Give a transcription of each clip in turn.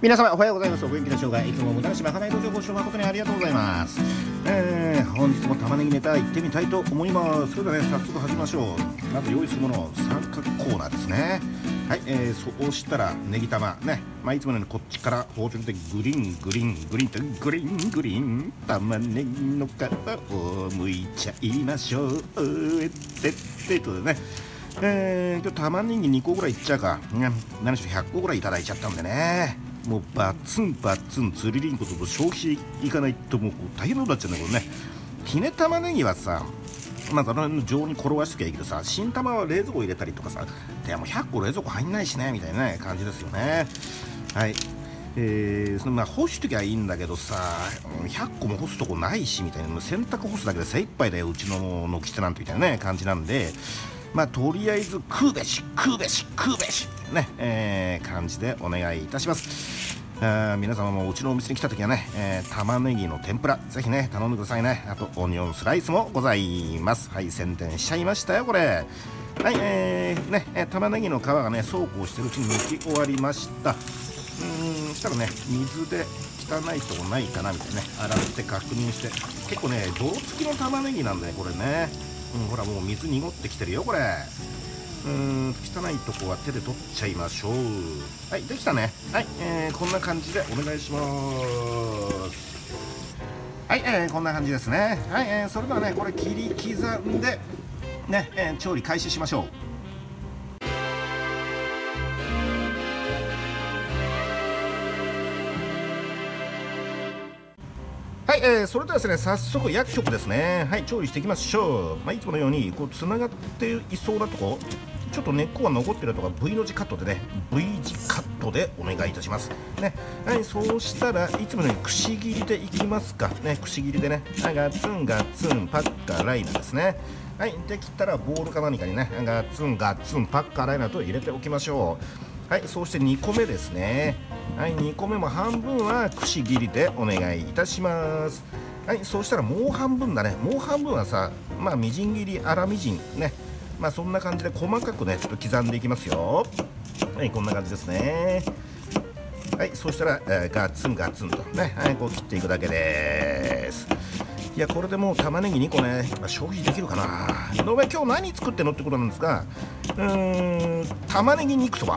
皆様おはようございます。お元気でしょうか。いつも無駄なしまかない道場ご視聴誠にありがとうございます。本日も玉ねぎネタ行ってみたいと思います。それではね、早速始めましょう。まず用意するもの、三角コーナーですね。はい、そうしたらネギ玉ね、いつものようにこっちから包丁でグリングリングリンとグリングリン玉ねぎの皮を剥いちゃいましょう。とね、玉ねぎ2個ぐらいいっちゃうか、何しろ100個ぐらいいただいちゃったんでね、もうバツンバツン釣りリンゴと消費いかないともう大変なことになっちゃうんだけどね。ひね玉ねぎはさ、まず常温に転がしときゃいいけどさ、新玉は冷蔵庫入れたりとかさ、でも100個冷蔵庫入んないしねみたいな、ね、感じですよね。はい、干しときゃいいんだけどさ、100個も干すとこないしみたいな、洗濯干すだけで精一杯だようちの軒下なんてみたいな、ね、感じなんで、とりあえず食うべしね、感じでお願いいたします。皆様もうちのお店に来た時はね、玉ねぎの天ぷらぜひね頼んでくださいね。あとオニオンスライスもございます。はい、宣伝しちゃいましたよこれ。はい、玉ねぎの皮がねそうこうしてるうちに剥き終わりました。そしたらね、水で汚いとこないかなみたいなね、洗って確認して、結構ね泥付きの玉ねぎなんでねこれね、ほらもう水濁ってきてるよこれ。汚いとこは手で取っちゃいましょう。はい、できたね。はい、こんな感じでお願いします。はい、こんな感じですね。はい、それではねこれ切り刻んでね、調理開始しましょう。はい、それではですね早速薬食ですね。はい、調理していきましょう。いつものようにこうつながっていそうなとこ、ちょっと根っこが残ってるとか V の字カットでね V 字カットでお願いいたしますね。はい、そうしたらいつものようにくし切りでいきますかね。くし切りでね、ガツンガツンパッカライナですね。はい、できたらボウルか何かにねガツンガツンパッカライナと入れておきましょう。はい、そうして2個目ですね。はい、2個目も半分はくし切りでお願いいたします。はい、そうしたらもう半分だね。もう半分はさ、みじん切り粗みじんね、そんな感じで細かくねちょっと刻んでいきますよ。はい、こんな感じですね。はい、そうしたら、ガツンガツンとね、はい、こう切っていくだけです。いや、これでもう玉ねぎ2個ね消費できるかな。お前今日何作ってんのってことなんですが、玉ねぎ肉そば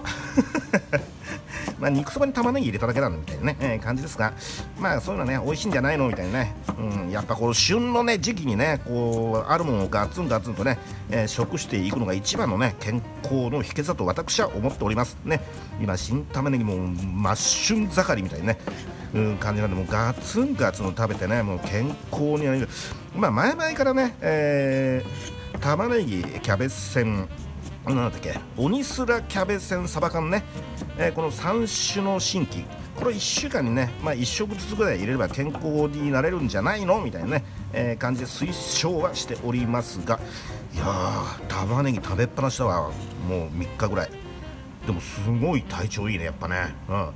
肉そばに玉ねぎ入れただけなんだみたいなね、感じですが、そういうのね美味しいんじゃないのみたいなね、やっぱこの旬のね時期にねこうあるものをガツンガツンとね、食していくのが一番のね健康の秘訣だと私は思っておりますね。今新玉ねぎも真っ旬盛りみたいなね、感じなんで、もうガツンガツン食べてねもう健康になれる。前々からね、玉ねぎキャベツ線なんだっけ、鬼スラキャベセンサバ缶ね、この3種の新規、これ1週間にね、1食ずつぐらい入れれば健康になれるんじゃないのみたいなね、感じで推奨はしておりますが、いやー玉ねぎ食べっぱなしだわ。もう3日ぐらいでもすごい体調いいねやっぱね。はい、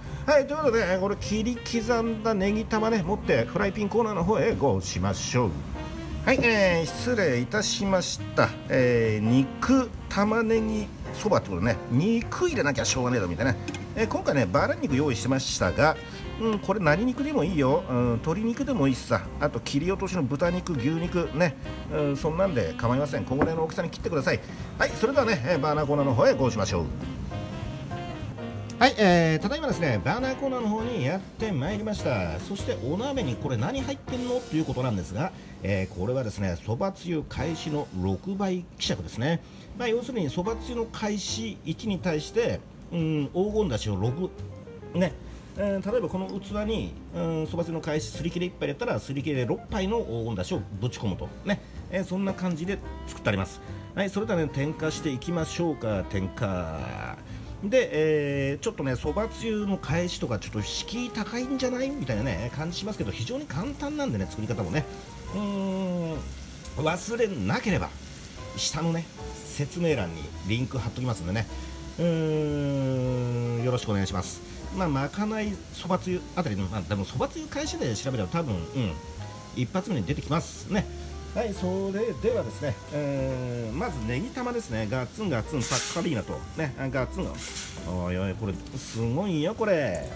ということで、これ切り刻んだネギ玉ね持ってフライピンコーナーの方へゴーしましょう。はい、失礼いたしました。肉玉ねぎそばってことでね、肉入れなきゃしょうがねえだみたいな、今回ねバラ肉用意してましたが、これ何肉でもいいよ、鶏肉でもいいしさ、あと切り落としの豚肉牛肉ね、そんなんで構いません。このぐらいの大きさに切ってください。はい、それではね、バーナーコーナーの方へごしましょう。はい、ただいまですねバーナーコーナーの方にやってまいりました。そしてお鍋にこれ何入ってんのということなんですが、これはですねそばつゆ開始の6倍希釈ですね。要するにそばつゆの開始1に対して黄金だしを6ね、例えばこの器にそばつゆの開始すり切れ1杯入れたらすり切れ6杯の黄金だしをぶち込むとね、そんな感じで作ってあります。はい、それではね点火していきましょうか。点火で、ちょっとねそばつゆの返しとかちょっと敷居高いんじゃないみたいなね感じしますけど、非常に簡単なんでね作り方もね、忘れなければ下のね説明欄にリンク貼っときますんでね、よろしくお願いします。まかないそばつゆあたりの、でもそばつゆ返しで調べれば多分、一発目に出てきますね。はい、それではですね、まずネギ玉ですね。ガツンガツンパッカリーナとね、ガツンが、おいおいこれすごいよこれ。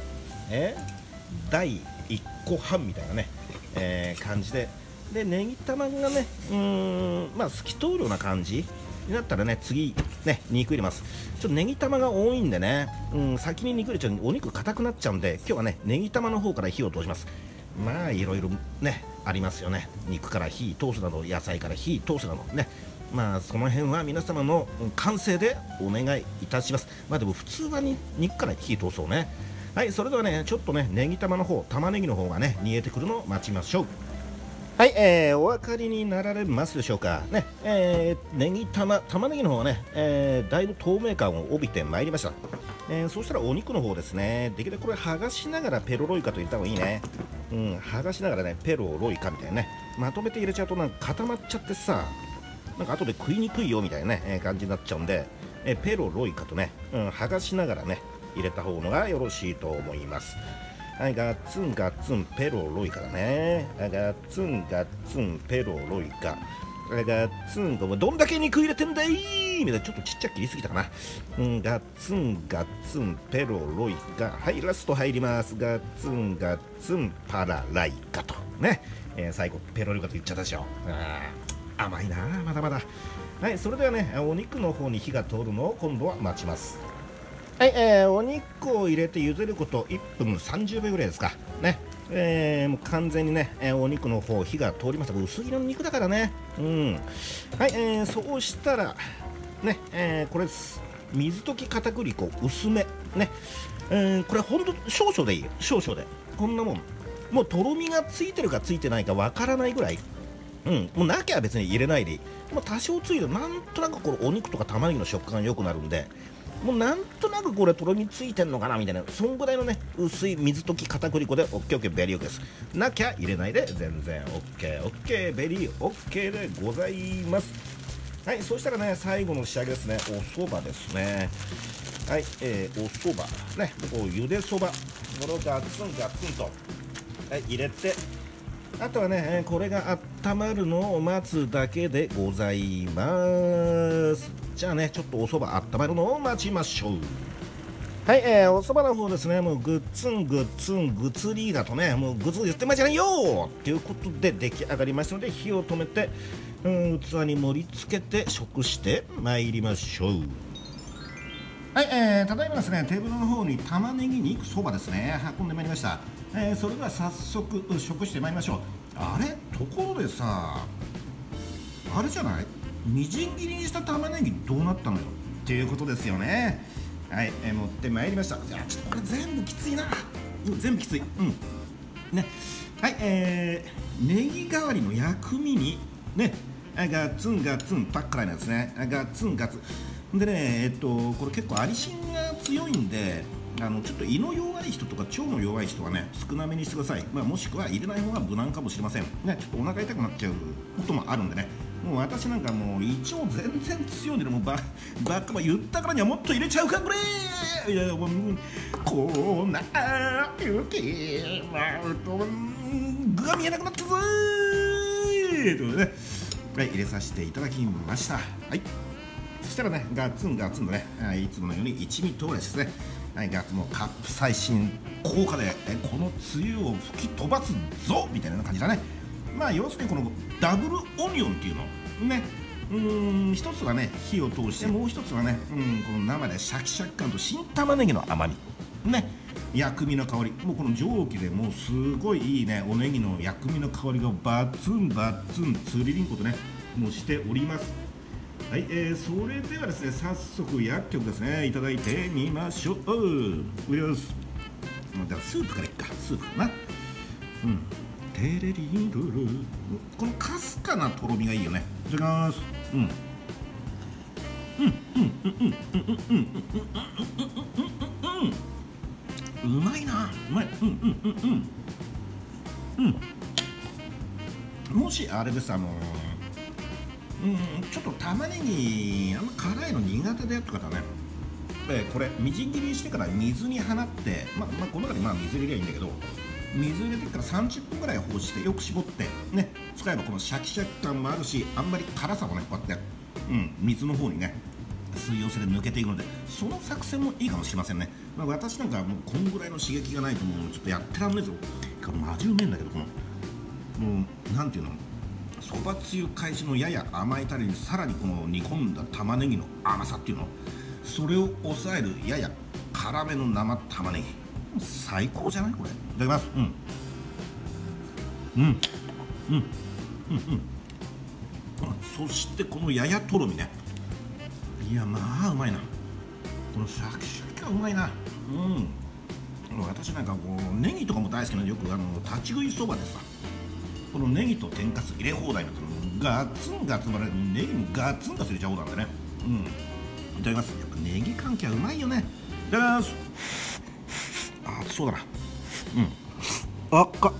第1個半みたいなね、感じで、ネギ玉がねまあ透き通るような感じになったらね、次ね肉入れます。ちょっとネギ玉が多いんでね、先に肉入れちゃうとお肉硬くなっちゃうんで、今日はねネギ玉の方から火を通します。まあいろいろねありますよね。肉から火通すなど、野菜から火通すなどね、まあその辺は皆様の感性でお願いいたします。まあでも普通は肉から火通そうね。はい、それではねちょっとねネギ玉の方、玉ねぎの方がね煮えてくるのを待ちましょう。はい、お分かりになられますでしょうかね。玉ねぎの方はね、だいぶ透明感を帯びてまいりました。そうしたらお肉の方ですね、できるだけこれ剥がしながらペロロイカと言った方がいいね。剥がしながらねペロロイカみたいなね、まとめて入れちゃうとなんか固まっちゃってさ、なんか後で食いにくいよみたいなね、感じになっちゃうんで、ペロロイカとね、剥がしながらね入れた方のがよろしいと思います。はい、ガッツンガッツンペロロイカだね。ガッツンガッツンペロロイカ。ガッツン、どんだけ肉入れてんだいみたいな、ちょっとちっちゃく切りすぎたかな。ガッツンガッツンペロロイカ。はい、ラスト入ります。ガッツンガッツンパラライカとね、最後ペロロイカと言っちゃったでしょ。甘いな、まだまだ。はい、それではねお肉の方に火が通るのを今度は待ちます。はい、お肉を入れて茹でること1分30秒ぐらいですかね。もう完全にね、お肉の方火が通りました。薄切りの肉だからね。はい、そうしたらね、これです水溶き片栗粉薄めね、これほんと少々でいいよ、少々で。こんなもんもうとろみがついてるかついてないかわからないぐらい、もうなきゃ別に入れないでいい。もう多少ついてなんとなくこれお肉とか玉ねぎの食感が良くなるんで、もうなんとなくこれとろみついてんのかなみたいな、そんぐらいのね薄い水溶き片栗粉で OKOK ベリー OK です。なきゃ入れないで全然 OKOK ベリー OK でございます。はい、そしたらね最後の仕上げですね、おそばですね。はい、おそばね、こうゆでそば、これをガツンガツンと、はい、入れて、あとはねこれが温まるのを待つだけでございます。じゃあねちょっとおそば温まるのを待ちましょう。はい、おそばの方ですね、もうグッツングッツングツリーだとね、もうグツ言ってまいじゃないよということで出来上がりましたので、火を止めて器に盛り付けて食してまいりましょう。はい、ただいまですねテーブルの方に玉ねぎ肉そばですね運んでまいりました。それでは早速食してまいりましょう。あれ、ところでさ、あれじゃない、みじん切りにした玉ねぎどうなったのよっていうことですよね。はい、持ってまいりました。じゃあちょっとこれ全部きついな、全部きついね。はい、ネギ代わりの薬味にね、ガッツンガッツンパッカライなんですね。ガッツンガツンでね、これ結構アリシンが強いんで、ちょっと胃の弱い人とか腸の弱い人はね少なめにしてください。もしくは入れない方が無難かもしれませんね。ちょっとお腹痛くなっちゃうこともあるんでね、もう私なんかもう胃腸全然強いんでね、もうバカ言ったからにはもっと入れちゃうかこれ。いやもうこうなゆきまうと具が見えなくなったぞーというね、はい、入れさせていただきました。はい、そしたらねガツンガツンとね、いつものように一味唐辛子ですね。はい、ガツもカプサイシン効果でこのつゆを吹き飛ばすぞみたいな感じだね。まあ要するにこのダブルオニオンっていうのね、一つはね火を通して、もう一つはね、この生でシャキシャキ感と新玉ねぎの甘みね、薬味の香り、もうこの蒸気でもうすごいいいねおネギの薬味の香りがバツンバツンつりりんことねもうしております。はい、それではですね早速薬局ですねいただいてみましょう。よし、じゃあスープからいっか、スープかな。テレリンルル、このかすかなとろみがいいよね。いただきます。うまいな、うまい。もしあれです、ちょっと玉ねぎあんま辛いの苦手でとかだね、これみじん切りにしてから水に放って、この中に水入れりゃいいんだけど、水入れてから30分ぐらい放置してよく絞ってね使えばこのシャキシャキ感もあるし、あんまり辛さもねこうやって、水の方にね水溶性で抜けていくので、その作戦もいいかもしれませんね。私なんかもうこんぐらいの刺激がないともうちょっとやってらんないですよ。マジうめえんだけど、このもうなんていうの、そばつゆ返しのやや甘いタレにさらにこの煮込んだ玉ねぎの甘さっていうの、それを抑えるやや辛めの生玉ねぎ、最高じゃないこれ。いただきます。そしてこのややとろみね、いやまあうまいな。このシャキシャキがうまいな。私なんかこうネギとかも大好きなので、よく立ち食いそばでさ、このネギと天かす入れ放題になってるのガツンガツンまでネギもガツンとすれちゃおうなんでね。いただきます。やっぱネギ関係はうまいよね。いただきます。あ、そうだな。あっか。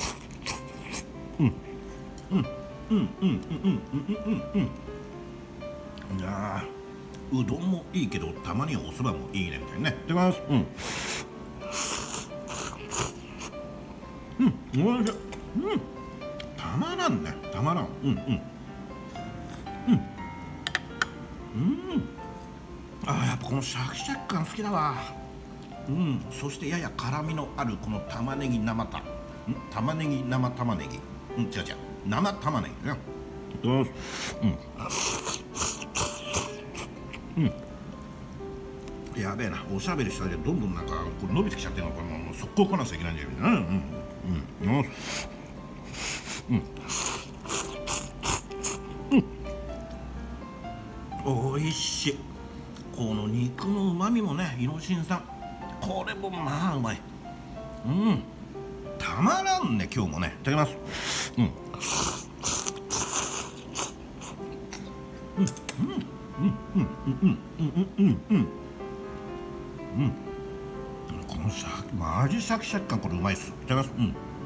いやうどんもいいけどたまにはおそばもいいねみたいなね。いただきます。おいしい。たまらんね、たまらん。やっぱこのシャキシャキ感好きだわ。そしてやや辛みのあるこの玉ねぎ生玉ねぎ生玉ねぎ、違う生玉ねぎね。やべえな、おしゃべりしたらどんどんなんかこれ伸びてきちゃってるのかな、もう速攻来なきゃいけないんじゃないかな。おいしい。この肉のうまみもね、イノシン酸、これもまあうまい。たまらんね今日もね。いただきます。このマジシャキシャキ感、これうまいっす。いただきます。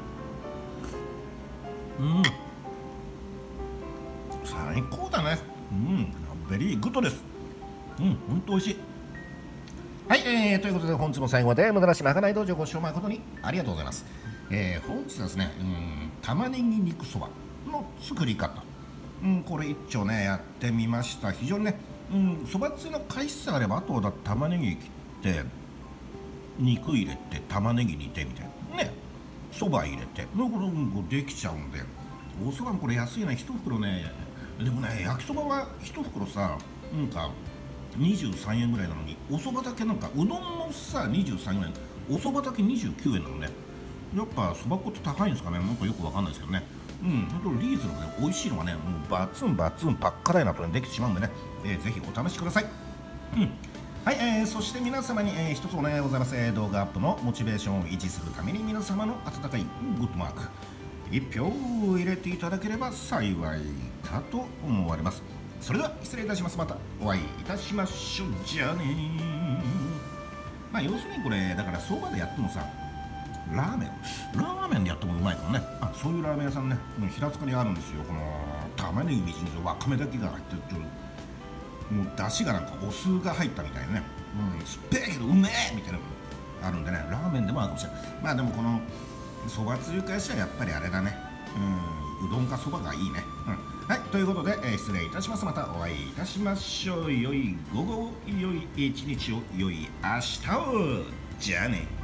最高だね。ベリーグッドです。本当美味しい。はい、ということで本日も最後まで無駄なしまかない道場ご視聴誠にありがとうございます。本日はですね、玉ねぎ肉そばの作り方、これ一丁ねやってみました。非常にね、そばつゆの返しさがあれば、あとは玉ねぎ切って肉入れて玉ねぎ煮てみたいなね、そば入れてこれできちゃうんで、おそばもこれ安いな、1袋ね。でもね、焼きそばは1袋さ、なんか23円ぐらいなのに、おそばだけなんかうどんもさ23円、おそばだけ29円なのね。やっぱそば粉って高いんですかね、なんかよくわかんないですけどね。本当リーズナブルで美味しいのがね、もうバツンバツンパッカライなとできてしまうんでね、ぜひお試しください。はい、そして皆様に、一つお願いございます。動画アップのモチベーションを維持するために皆様の温かいグッドマーク1票を入れていただければ幸いかと思われます。それでは失礼いたします。またお会いいたしましょう。じゃあねー。要するにこれだからそばでやってもさ、ラーメンでやってもうまいからね。そういうラーメン屋さんね、平塚にあるんですよ。この玉ねぎみじん切りわかめだけが入ってる、もう出汁がなんかお酢が入ったみたいなね、酸っぱいけどうめえみたいなのがあるんでね、ラーメンでもあるかもしれない。でもこのそばつゆ返しはやっぱりあれだね、うどんかそばがいいね。はい、ということで、失礼いたします。またお会いいたしましょう。良い午後、良い一日を、良い明日を。じゃあね。